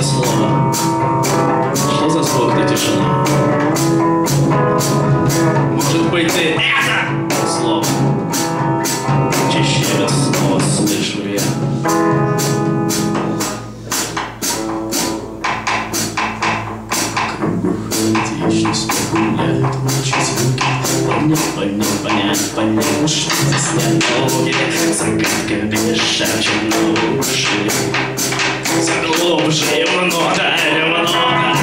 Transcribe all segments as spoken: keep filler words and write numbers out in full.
слово. Что за звук на тишина? Может быть, ты это слово? Чаще раз снова слышу я. Хаотичность погуляет ночи звуки. Понять, понять, понять, понять, что здесь нет ноги. Загадка меня шепчет на уши. Заглубже его нота, его нота.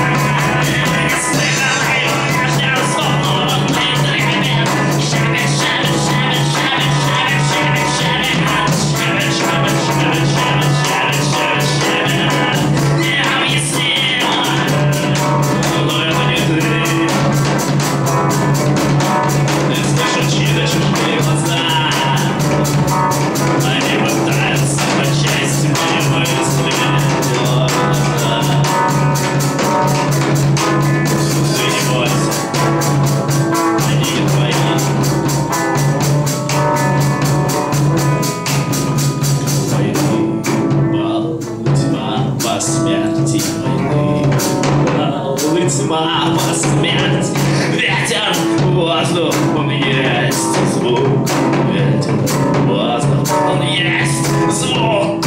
Смерти войны, волны, тьма, смерть, ветер, воздух, он есть звук, ветер, воздух, он есть звук.